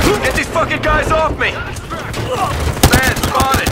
Get these fucking guys off me! Man spotted!